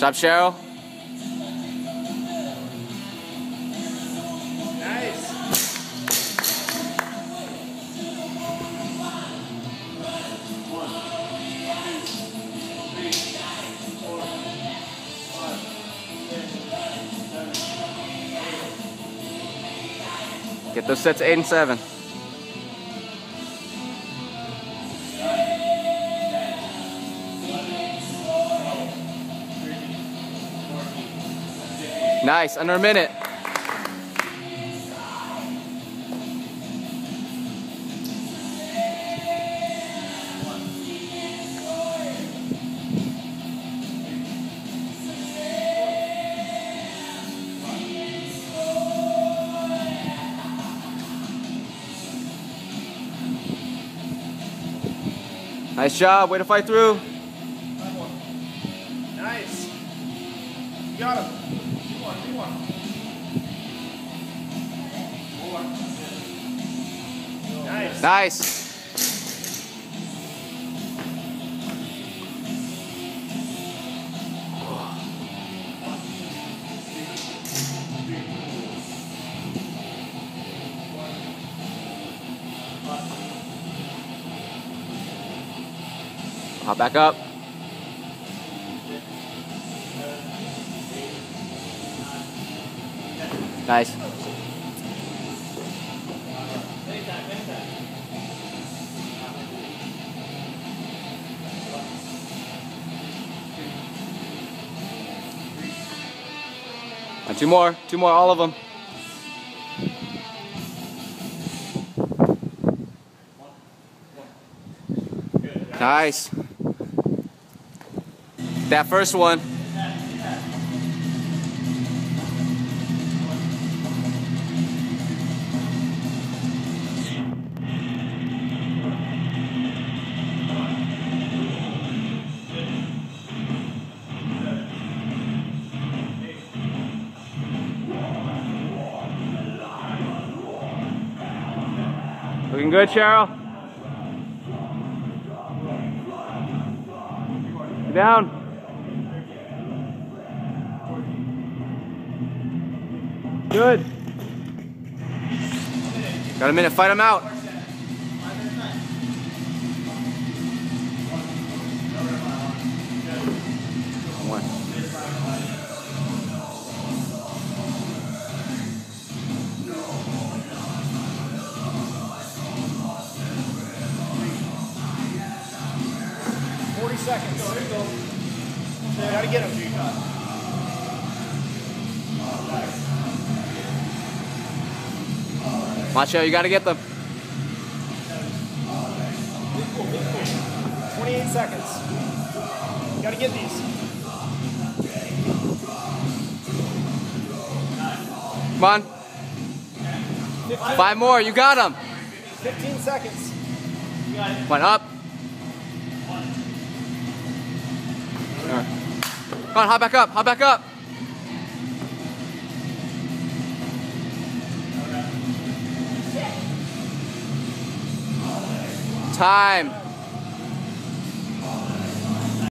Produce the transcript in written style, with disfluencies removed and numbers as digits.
Stop, Cheryl. Nice. Get those sets 8 and 7. Nice, under a minute. Nice job, way to fight through. Nice. You got him. Come on. Nice. Nice. Hop back up. Nice. And two more, all of them. Nice. That first one. Looking good, Cheryl. Get down. Good. Got a minute, fight him out. One. Seconds. Gotta get him. Macho, you gotta get them. 28 seconds. You gotta get these. Come on. 5 more, you got them. 15 seconds. Come on, up. Come on, hop back up, hop back up. Time.